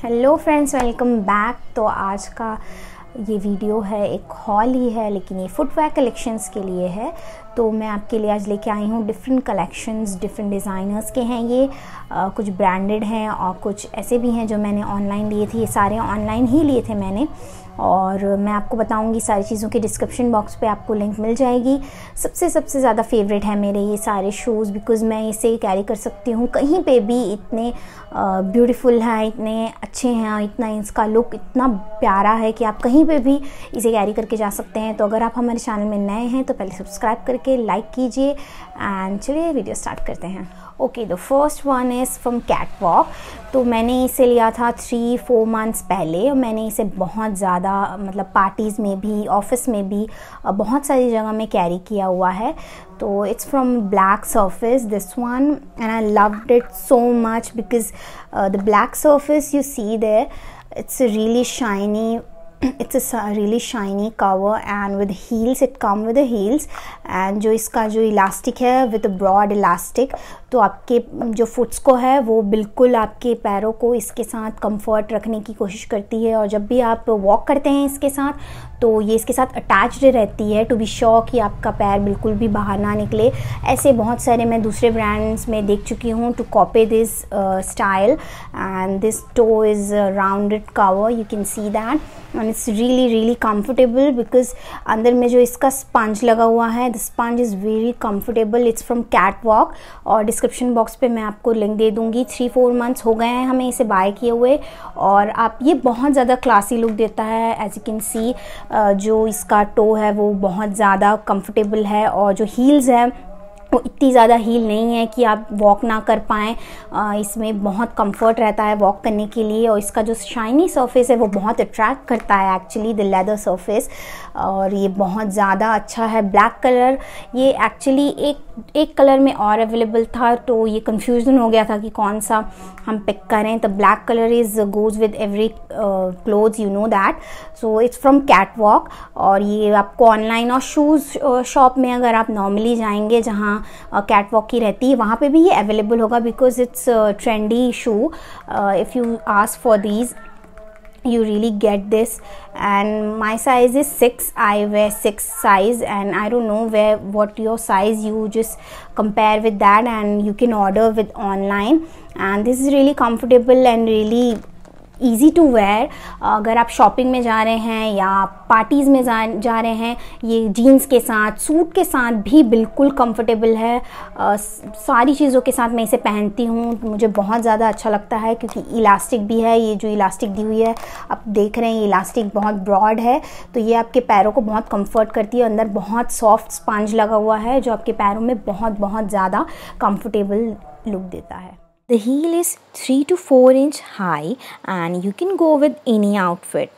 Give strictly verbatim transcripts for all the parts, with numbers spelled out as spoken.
Hello friends, welcome back. तो आज का ये वीडियो है एक हॉल ही है, लेकिन ये फुटवेयर कलेक्शंस के लिए है। तो मैं आपके लिए आज लेके आई हूँ डिफरेंट कलेक्शंस, डिफरेंट डिज़ाइनर्स के हैं ये। आ, कुछ ब्रांडेड हैं और कुछ ऐसे भी हैं जो मैंने ऑनलाइन लिए थे। ये सारे ऑनलाइन ही लिए थे मैंने, और मैं आपको बताऊंगी सारी चीज़ों के डिस्क्रिप्शन बॉक्स पे आपको लिंक मिल जाएगी। सबसे सबसे ज़्यादा फेवरेट है मेरे ये सारे शूज़, बिकॉज़ मैं इसे कैरी कर सकती हूँ कहीं पे भी। इतने ब्यूटीफुल हैं, इतने अच्छे हैं, इतना इसका लुक इतना प्यारा है कि आप कहीं पे भी इसे कैरी करके जा सकते हैं। तो अगर आप हमारे चैनल में नए हैं तो पहले सब्सक्राइब करके लाइक कीजिए, एंड चलिए वीडियो स्टार्ट करते हैं। Okay, the first one is from Catwalk. तो मैंने इसे लिया था थ्री फोर मंथ्स पहले, और मैंने इसे बहुत ज़्यादा मतलब पार्टीज़ में भी, ऑफिस में भी, बहुत सारी जगह में कैरी किया हुआ है। तो it's from black surface this one, and I loved it so much because the black surface you see there, it's a really shiny it's a really shiny cover, and with heels it come with the heels, and जो इसका जो elastic है with a broad elastic, तो आपके जो foots को है वो बिल्कुल आपके पैरों को इसके साथ कंफर्ट रखने की कोशिश करती है। और जब भी आप वॉक करते हैं इसके साथ, तो ये इसके साथ अटैच्ड रहती है टू बी श्योर कि आपका पैर बिल्कुल भी बाहर ना निकले। ऐसे बहुत सारे मैं दूसरे ब्रांड्स में देख चुकी हूँ to copy this style, and this toe is rounded cover, you can see that, and it's really really comfortable because अंदर में जो इसका स्पंज लगा हुआ है, the sponge is very comfortable. It's from Catwalk, और डिस्क्रिप्शन बॉक्स पे मैं आपको लिंक दे दूँगी। थ्री फोर मंथ्स हो गए हैं हमें इसे बाय किए हुए, और आप ये बहुत ज़्यादा क्लासी लुक देता है। एज यू कैन सी जो इसका टो है वो बहुत ज़्यादा कंफर्टेबल है, और जो हील्स है वो इतनी ज़्यादा हील नहीं है कि आप वॉक ना कर पाएँ। इसमें बहुत कंफर्ट रहता है वॉक करने के लिए, और इसका जो शाइनी सरफेस है वो बहुत अट्रैक्ट करता है एक्चुअली, द लेदर सरफेस, और ये बहुत ज़्यादा अच्छा है। ब्लैक कलर ये एक्चुअली एक एक कलर में और अवेलेबल था, तो ये कंफ्यूजन हो गया था कि कौन सा हम पिक करें। तो black colour is goes with every clothes, you know that. So it's from Catwalk, और ये आपको ऑनलाइन और शूज़ शॉप में अगर आप नॉर्मली जाएंगे जहाँ कैटवॉक की रहती है, वहाँ पे भी ये अवेलेबल होगा, because it's trendy shoe. If you ask for these you really get this, and my size is six. I wear six size, and I don't know where what your size, you just compare with that and you can order with online, and this is really comfortable and really easy to wear. अगर आप shopping में जा रहे हैं या parties में जा जा रहे हैं, ये जीन्स के साथ, सूट के साथ भी बिल्कुल कंफर्टेबल है। आ, सारी चीज़ों के साथ मैं इसे पहनती हूँ, मुझे बहुत ज़्यादा अच्छा लगता है क्योंकि इलास्टिक भी है। ये जो इलास्टिक दी हुई है आप देख रहे हैं, ये इलास्टिक बहुत ब्रॉड है, तो ये आपके पैरों को बहुत कम्फर्ट करती है। अंदर बहुत सॉफ्ट स्पंज लगा हुआ है जो आपके पैरों में बहुत बहुत ज़्यादा कम्फर्टेबल लुक देता है। The heel is three to four inch high, and you can go with any outfit.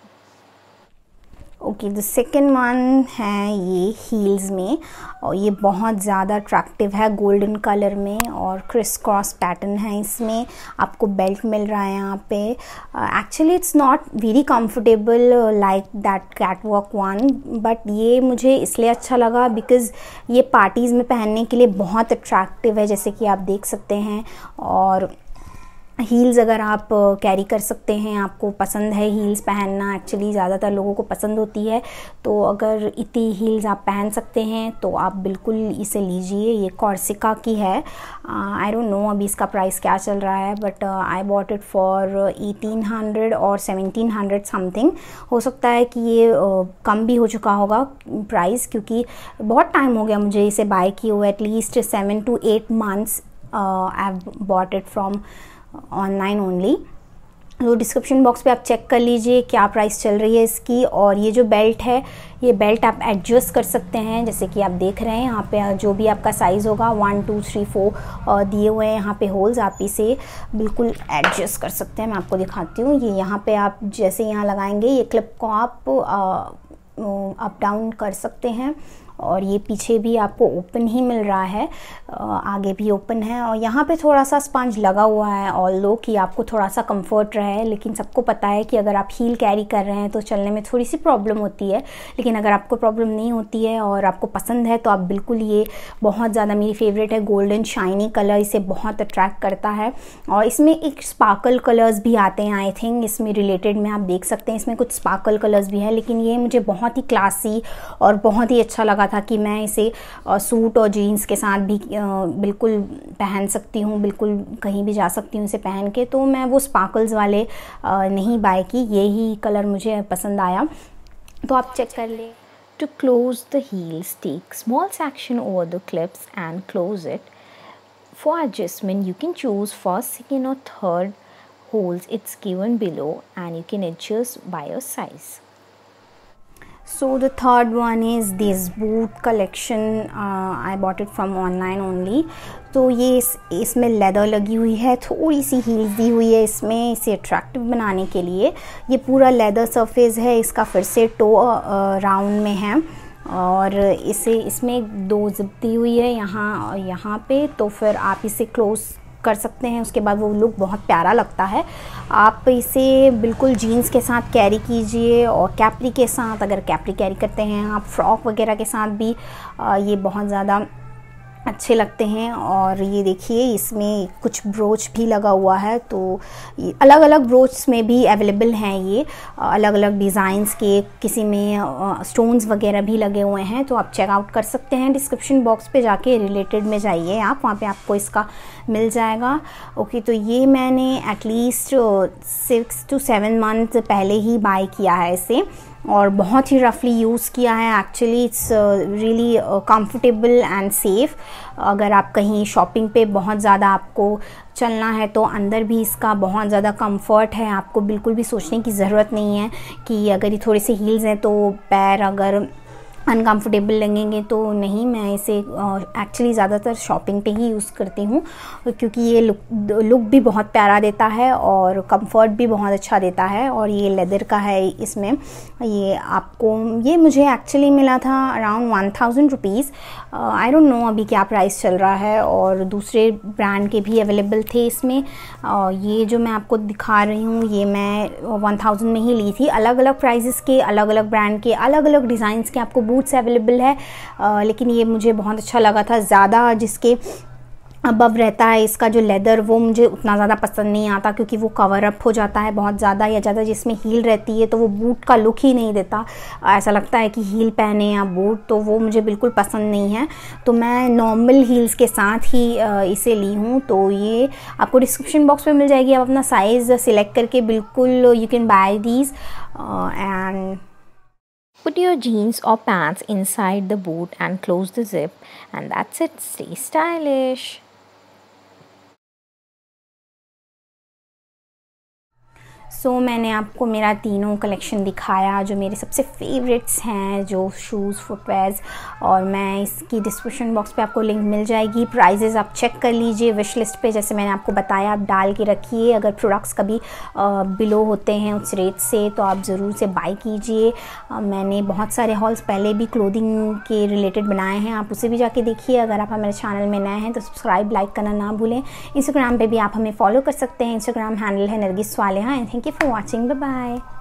Okay, the second one है ये हील्स में, और ये बहुत ज़्यादा अट्रैक्टिव है, गोल्डन कलर में, और क्रिस क्रॉस पैटर्न है इसमें। आपको बेल्ट मिल रहा है यहाँ पे। Actually it's not very comfortable like that Catwalk one, but ये मुझे इसलिए अच्छा लगा बिकॉज़ ये पार्टीज़ में पहनने के लिए बहुत अट्रैक्टिव है, जैसे कि आप देख सकते हैं। और हील्स अगर आप कैरी कर सकते हैं, आपको पसंद है हील्स पहनना, एक्चुअली ज़्यादातर लोगों को पसंद होती है, तो अगर इतनी हील्स आप पहन सकते हैं तो आप बिल्कुल इसे लीजिए। ये कॉर्सिका की है, आई डोंट नो अभी इसका प्राइस क्या चल रहा है, but I bought it for eighteen hundred और सेवनटीन हंड्रेड समथिंग। हो सकता है कि ये uh, कम भी हो चुका होगा प्राइस, क्योंकि बहुत टाइम हो गया मुझे इसे बाय किए हुए, at least seven to eight months I have bought it from online only. तो डिस्क्रिप्शन बॉक्स पे आप चेक कर लीजिए क्या प्राइस चल रही है इसकी। और ये जो बेल्ट है, ये बेल्ट आप एडजस्ट कर सकते हैं, जैसे कि आप देख रहे हैं यहाँ पे जो भी आपका साइज़ होगा, वन टू थ्री फोर दिए हुए हैं यहाँ पे होल्स, आप इसे बिल्कुल एडजस्ट कर सकते हैं। मैं आपको दिखाती हूँ, ये यहाँ पे आप जैसे यहाँ लगाएंगे, ये क्लिप को आप अप डाउन कर सकते हैं, और ये पीछे भी आपको ओपन ही मिल रहा है, आगे भी ओपन है और यहाँ पे थोड़ा सा स्पंज लगा हुआ है, ऑल्दो कि आपको थोड़ा सा कंफर्ट रहे। लेकिन सबको पता है कि अगर आप हील कैरी कर रहे हैं तो चलने में थोड़ी सी प्रॉब्लम होती है, लेकिन अगर आपको प्रॉब्लम नहीं होती है और आपको पसंद है तो आप बिल्कुल, ये बहुत ज़्यादा मेरी फेवरेट है। गोल्डन शाइनी कलर इसे बहुत अट्रैक्ट करता है और इसमें एक स्पार्कल कलर्स भी आते हैं, आई थिंक इसमें रिलेटेड में आप देख सकते हैं, इसमें कुछ स्पार्कल कलर्स भी हैं। लेकिन ये मुझे बहुत ही क्लासी और बहुत ही अच्छा लगा था कि मैं इसे सूट और जीन्स के साथ भी बिल्कुल पहन सकती हूँ, बिल्कुल कहीं भी जा सकती हूँ इसे पहन के। तो मैं वो स्पार्कल्स वाले नहीं बाय की, ये ही कलर मुझे पसंद आया, तो आप चेक कर लें। To close the heels, take small section over the clips and close it. For adjustment, you can choose first, second or third holes it's given below and you can adjust by your size. So the third one is this boot collection. uh, I bought it from online only. तो ये इस, इसमें leather लगी हुई है, थोड़ी सी heels दी हुई है इसमें इसे अट्रैक्टिव बनाने के लिए। ये पूरा लेदर सरफेस है इसका, फिर से टो राउंड में है और इसे इसमें दो जिप दी हुई है यहाँ और यहाँ पे। तो फिर आप इसे क्लोज कर सकते हैं, उसके बाद वो लुक बहुत प्यारा लगता है। आप इसे बिल्कुल जीन्स के साथ कैरी कीजिए और कैप्री के साथ, अगर कैप्री कैरी करते हैं आप, फ्रॉक वगैरह के साथ भी ये बहुत ज़्यादा अच्छे लगते हैं। और ये देखिए इसमें कुछ ब्रोच भी लगा हुआ है, तो अलग अलग ब्रोच में भी अवेलेबल हैं, ये अलग अलग डिज़ाइंस के, किसी में स्टोन्स वगैरह भी लगे हुए हैं, तो आप चेकआउट कर सकते हैं। डिस्क्रिप्शन बॉक्स पे जाके रिलेटेड में जाइए आप, वहाँ पे आपको इसका मिल जाएगा। ओके, तो ये मैंने at least six to seven month पहले ही बाय किया है इसे और बहुत ही रफली यूज़ किया है। Actually it's really comfortable and safe. अगर आप कहीं शॉपिंग पे बहुत ज़्यादा आपको चलना है तो अंदर भी इसका बहुत ज़्यादा कंफर्ट है, आपको बिल्कुल भी सोचने की ज़रूरत नहीं है कि अगर ये थोड़े से हील्स हैं तो पैर अगर अनकम्फर्टेबल लगेंगे तो नहीं। मैं इसे एक्चुअली ज़्यादातर शॉपिंग पे ही यूज़ करती हूँ क्योंकि ये लुक लुक भी बहुत प्यारा देता है और कंफर्ट भी बहुत अच्छा देता है। और ये लेदर का है, इसमें ये आपको, ये मुझे एक्चुअली मिला था around one thousand rupees. I don't know अभी क्या प्राइस चल रहा है, और दूसरे ब्रांड के भी अवेलेबल थे इसमें। uh, ये जो मैं आपको दिखा रही हूँ ये मैं वन थाउजेंड में ही ली थी। अलग अलग प्राइजेस के, अलग अलग ब्रांड के, अलग अलग डिज़ाइंस के आपको बूट्स अवेलेबल है, आ, लेकिन ये मुझे बहुत अच्छा लगा था। ज़्यादा जिसके अबव रहता है इसका जो लेदर, वो मुझे उतना ज़्यादा पसंद नहीं आता क्योंकि वो कवर अप हो जाता है बहुत ज़्यादा, या ज़्यादा जिसमें हील रहती है तो वो बूट का लुक ही नहीं देता, ऐसा लगता है कि हील पहने या बूट, तो वो मुझे बिल्कुल पसंद नहीं है। तो मैं नॉर्मल हील्स के साथ ही इसे ली हूँ। तो ये आपको डिस्क्रिप्शन बॉक्स में मिल जाएगी, आप अपना साइज़ सिलेक्ट करके बिल्कुल you can buy these and put your jeans or pants inside the boot and close the zip, and that's it. Stay stylish. So so, मैंने आपको मेरा तीनों कलेक्शन दिखाया जो मेरे सबसे फेवरेट्स हैं, जो शूज़, फुटवेयर्स, और मैं इसकी डिस्क्रिप्शन बॉक्स पे आपको लिंक मिल जाएगी। प्राइजेज़ आप चेक कर लीजिए विश लिस्ट पे, जैसे मैंने आपको बताया आप डाल के रखिए। अगर प्रोडक्ट्स कभी बिलो होते हैं उस रेट से तो आप ज़रूर से बाई कीजिए। मैंने बहुत सारे हॉल्स पहले भी क्लोथिंग के रिलेटेड बनाए हैं, आप उसे भी जाके देखिए। अगर आप हमारे चैनल में नए हैं तो सब्सक्राइब, लाइक करना ना भूलें। इंस्टाग्राम पर भी आप हमें फॉलो कर सकते हैं, इंस्टाग्राम हैंडल है Nargis Swaleha. And thank you for watching. Bye bye.